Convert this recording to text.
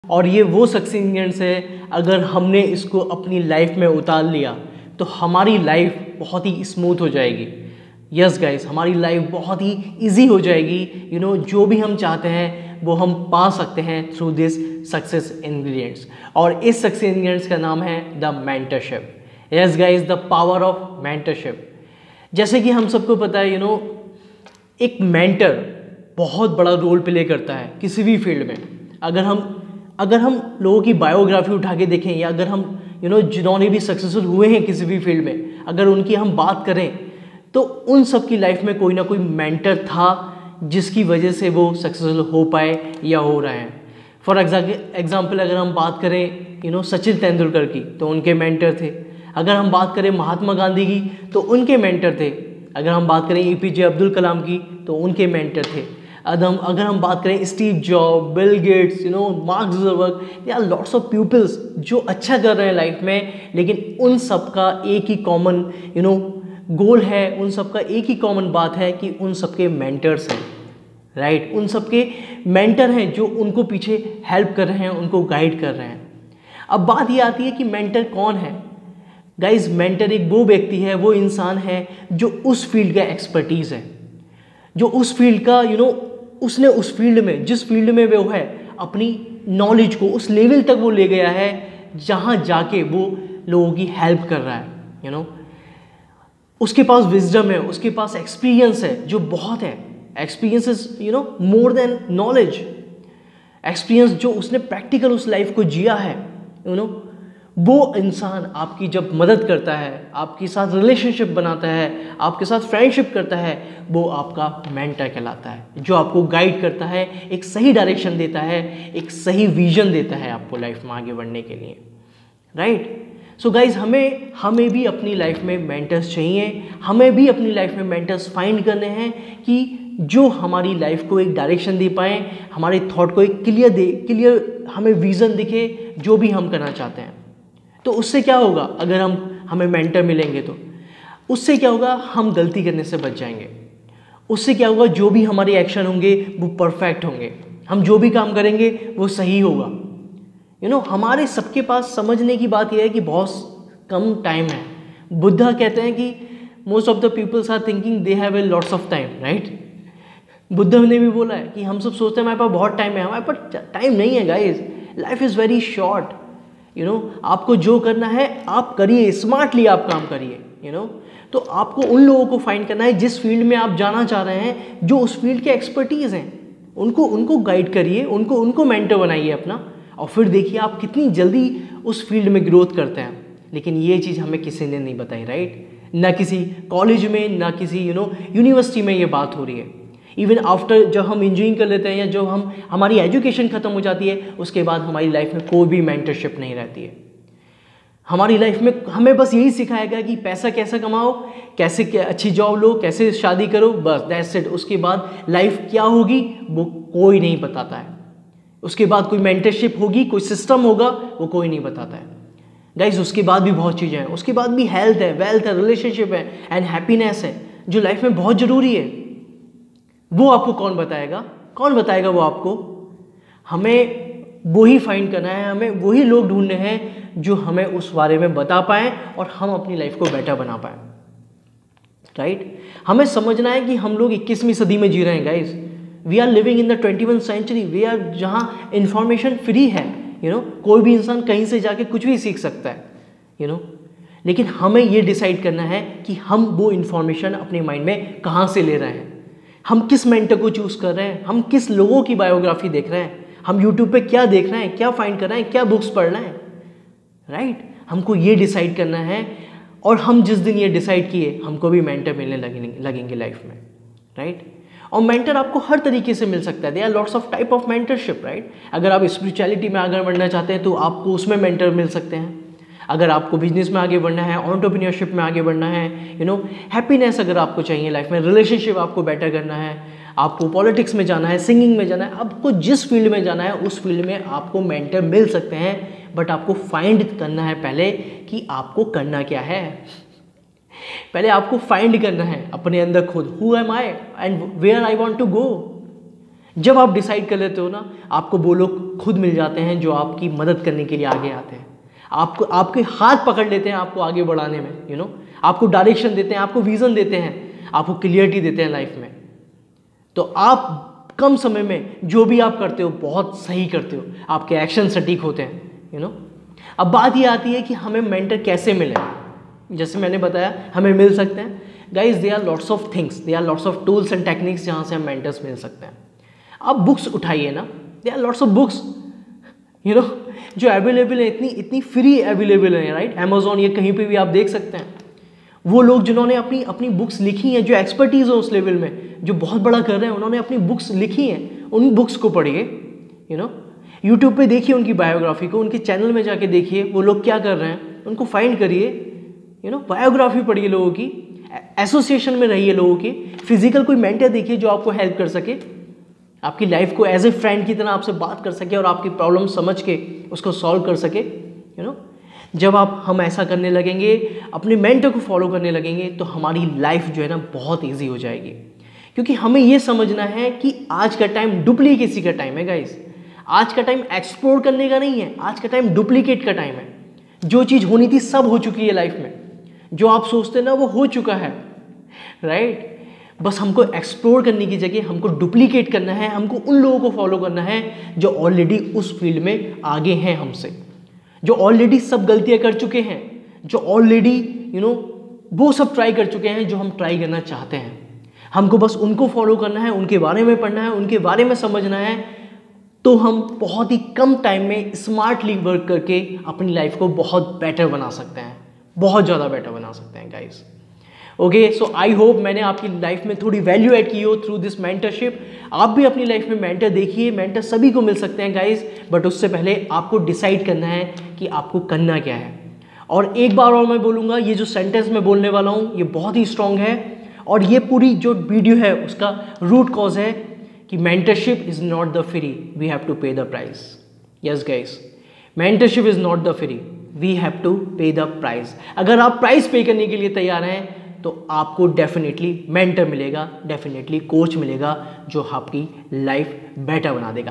और ये वो सक्सेस इंग्रेडिएंट्स है, अगर हमने इसको अपनी लाइफ में उतार लिया तो हमारी लाइफ बहुत ही स्मूथ हो जाएगी। यस गाइस, हमारी लाइफ बहुत ही इजी हो जाएगी। जो भी हम चाहते हैं वो हम पा सकते हैं थ्रू दिस सक्सेस इंग्रेडिएंट्स। और इस सक्सेस इंग्रेडिएंट्स का नाम है the mentorship. Yes guys, the power of mentorship. जैसे कि हम सबको पता है, एक मेंटर बहुत बड़ा रोल प्ले करता है किसी भी फील्ड में। अगर हम लोगों की बायोग्राफी उठा के देखें, या अगर हम जिन्होंने भी सक्सेसफुल हुए हैं किसी भी फील्ड में, अगर उनकी हम बात करें तो उन सब की लाइफ में कोई ना कोई मेंटर था जिसकी वजह से वो सक्सेसफुल हो पाए या हो रहे हैं। फॉर एग्जाम्पल अगर हम बात करें सचिन तेंदुलकर की, तो उनके मेंटर थे। अगर हम बात करें महात्मा गांधी की, तो उनके मेंटर थे। अगर हम बात करें एपीजे अब्दुल कलाम की, तो उनके मेंटर थे। अगर हम बात करें Steve Job, Bill Gates, Mark Zuckerberg, या लॉट्स ऑफ पीपल्स जो अच्छा कर रहे हैं लाइफ में, लेकिन उन सब का एक ही कॉमन गोल है, उन सब का एक ही कॉमन बात है कि उन सबके मेंटर्स हैं, राइट। उन सबके मेंटर हैं जो उनको पीछे हेल्प कर रहे हैं, उनको गाइड कर रहे हैं। अब बात ये आती है कि मेंटर कौन है। गाइज, मेंटर एक वो व्यक्ति है, वो इंसान है जो उस फील्ड का एक्सपर्टीज है, जो उस फील्ड का उसने उस फील्ड में, जिस फील्ड में वो है, अपनी नॉलेज को उस लेवल तक वो ले गया है जहाँ जाके वो लोगों की हेल्प कर रहा है। उसके पास विजडम है, उसके पास एक्सपीरियंस है जो बहुत है। Experience is more than knowledge. Experience जो उसने प्रैक्टिकल उस लाइफ को जिया है, वो इंसान आपकी जब मदद करता है, आपके साथ रिलेशनशिप बनाता है, आपके साथ फ्रेंडशिप करता है, वो आपका मेंटर कहलाता है, जो आपको गाइड करता है, एक सही डायरेक्शन देता है, एक सही विजन देता है आपको लाइफ में आगे बढ़ने के लिए, राइट। सो गाइज, हमें भी अपनी लाइफ में मेंटर्स चाहिए। हमें भी अपनी लाइफ में मेंटर्स फाइंड करने हैं कि जो हमारी लाइफ को एक डायरेक्शन दे पाएँ, हमारे थॉट को एक क्लियर हमें विज़न दिखे जो भी हम करना चाहते हैं। तो उससे क्या होगा, अगर हमें मेंटर मिलेंगे तो उससे क्या होगा, हम गलती करने से बच जाएंगे। उससे क्या होगा, जो भी हमारे एक्शन होंगे वो परफेक्ट होंगे, हम जो भी काम करेंगे वो सही होगा। हमारे सबके पास समझने की बात यह है कि बहुत कम टाइम है। बुद्धा कहते हैं कि most of the peoples are thinking they have a lots of time, right. Buddha ने भी बोला है कि हम सब सोचते हैं हमारे पास बहुत टाइम है, हमारे पास टाइम नहीं है guys. Life is very short. आपको जो करना है आप करिए, स्मार्टली आप काम करिए। तो आपको उन लोगों को फाइंड करना है जिस फील्ड में आप जाना चाह रहे हैं, जो उस फील्ड के एक्सपर्टीज हैं, उनको गाइड करिए, उनको मेंटर बनाइए अपना, और फिर देखिए आप कितनी जल्दी उस फील्ड में ग्रोथ करते हैं। लेकिन ये चीज़ हमें किसी ने नहीं बताई, राइट। ना किसी कॉलेज में, ना किसी यूनिवर्सिटी में ये बात हो रही है। इवन आफ्टर जब हम इंजीनियरिंग कर लेते हैं, या जब हमारी एजुकेशन ख़त्म हो जाती है, उसके बाद हमारी लाइफ में कोई भी मेंटरशिप नहीं रहती है। हमारी लाइफ में हमें बस यही सिखाया गया कि पैसा कैसे कमाओ, कैसे अच्छी जॉब लो, कैसे शादी करो, बस दैट्स इट। उसके बाद लाइफ क्या होगी वो कोई नहीं बताता है। उसके बाद कोई मेंटरशिप होगी, कोई सिस्टम होगा, वो कोई नहीं बताता है गाइज। उसके बाद भी बहुत चीज़ें हैं, उसके बाद भी हेल्थ है, वेल्थ है, रिलेशनशिप है, एंड हैप्पीनेस है, जो लाइफ में बहुत ज़रूरी है। वो आपको कौन बताएगा वो आपको? हमें वही फाइंड करना है, हमें वही लोग ढूंढने हैं जो हमें उस बारे में बता पाएँ और हम अपनी लाइफ को बेटर बना पाएँ, राइट। हमें समझना है कि हम लोग 21वीं सदी में जी रहे हैं guys. We are living in the 21st century. We are जहाँ इंफॉर्मेशन फ्री है, कोई भी इंसान कहीं से जाके कुछ भी सीख सकता है, लेकिन हमें ये डिसाइड करना है कि हम वो इंफॉर्मेशन अपने माइंड में कहाँ से ले रहे हैं, हम किस मेंटर को चूज़ कर रहे हैं, हम किस लोगों की बायोग्राफी देख रहे हैं, हम यूट्यूब पे क्या देख रहे हैं, क्या फाइंड कर रहे हैं, क्या बुक्स पढ़ रहे हैं, राइट। हमको ये डिसाइड करना है, और हम जिस दिन ये डिसाइड किए, हमको भी मेंटर मिलने लगेंगे लाइफ में, राइट। और मेंटर आपको हर तरीके से मिल सकता है। There are lots of type of mentorship, right. अगर आप स्पिरिचुअलिटी में आगे बढ़ना चाहते हैं तो आपको उसमें मेंटर मिल सकते हैं। अगर आपको बिजनेस में आगे बढ़ना है, एंटरप्रेन्योरशिप में आगे बढ़ना है, हैप्पीनेस अगर आपको चाहिए लाइफ में, रिलेशनशिप आपको बेटर करना है, आपको पॉलिटिक्स में जाना है, सिंगिंग में जाना है, आपको जिस फील्ड में जाना है उस फील्ड में आपको मेंटर मिल सकते हैं। बट आपको फाइंड करना है पहले कि आपको करना क्या है। पहले आपको फाइंड करना है अपने अंदर खुद, who am I and where I want to go. जब आप डिसाइड कर लेते हो ना, आपको वो लोग लोग खुद मिल जाते हैं जो आपकी मदद करने के लिए आगे आते हैं, आपको आपके हाथ पकड़ लेते हैं आपको आगे बढ़ाने में, आपको डायरेक्शन देते हैं, आपको विजन देते हैं, आपको क्लियरिटी देते हैं लाइफ में। तो आप कम समय में जो भी आप करते हो बहुत सही करते हो, आपके एक्शन सटीक होते हैं। अब बात ये आती है कि हमें मेंटर कैसे मिले। जैसे मैंने बताया हमें मिल सकते हैं guys, they are lots of things, they are lots of tools and techniques जहाँ से हम मेंटर्स मिल सकते हैं। आप बुक्स उठाइए ना, they are lots of books जो अवेलेबल है, इतनी फ्री अवेलेबल है, राइट। अमेजोन, ये कहीं पे भी आप देख सकते हैं। वो लोग जिन्होंने अपनी बुक्स लिखी हैं, जो एक्सपर्टीज है उस लेवल में, जो बहुत बड़ा कर रहे हैं, उन्होंने अपनी बुक्स लिखी हैं, उन बुक्स को पढ़िए। यूट्यूब पे देखिए उनकी बायोग्राफी को, उनके चैनल में जाके देखिए वो लोग क्या कर रहे हैं, उनको फाइंड करिए, बायोग्राफी पढ़िए लोगों की, एसोसिएशन में रहिए लोगों की, फिजिकल कोई मेंटर देखिए जो आपको हेल्प कर सके, आपकी लाइफ को एज ए फ्रेंड की तरह आपसे बात कर सके और आपकी प्रॉब्लम समझ के उसको सॉल्व कर सके। जब हम ऐसा करने लगेंगे, अपने मेंटर को फॉलो करने लगेंगे, तो हमारी लाइफ जो है ना बहुत ईजी हो जाएगी। क्योंकि हमें ये समझना है कि आज का टाइम डुप्लीकेसी का टाइम है गाइस। आज का टाइम एक्सप्लोर करने का नहीं है, आज का टाइम डुप्लीकेट का टाइम है। जो चीज़ होनी थी सब हो चुकी है लाइफ में, जो आप सोचते ना वो हो चुका है, राइट। बस हमको एक्सप्लोर करने की जगह हमको डुप्लीकेट करना है, हमको उन लोगों को फॉलो करना है जो ऑलरेडी उस फील्ड में आगे हैं हमसे, जो ऑलरेडी सब गलतियां कर चुके हैं, जो ऑलरेडी वो सब ट्राई कर चुके हैं जो हम ट्राई करना चाहते हैं। हमको बस उनको फॉलो करना है, उनके बारे में पढ़ना है, उनके बारे में समझना है, तो हम बहुत ही कम टाइम में स्मार्टली वर्क करके अपनी लाइफ को बहुत बेटर बना सकते हैं, बहुत ज़्यादा बेटर बना सकते हैं guys. Okay, so I hope मैंने आपकी लाइफ में थोड़ी वैल्यू ऐड की हो थ्रू दिस मेंटरशिप। आप भी अपनी लाइफ में मेंटर देखिए, मेंटर सभी को मिल सकते हैं गाइस, बट उससे पहले आपको डिसाइड करना है कि आपको करना क्या है। और एक बार और मैं बोलूँगा, ये जो सेंटेंस मैं बोलने वाला हूँ ये बहुत ही स्ट्रॉन्ग है, और ये पूरी जो वीडियो है उसका रूट कॉज है कि mentorship is not the free, we have to pay the price. Yes guys, mentorship is not the free, we have to pay the price. अगर आप प्राइस पे करने के लिए तैयार हैं तो आपको डेफिनेटली मेंटर मिलेगा, डेफिनेटली कोच मिलेगा जो आपकी लाइफ बेटर बना देगा।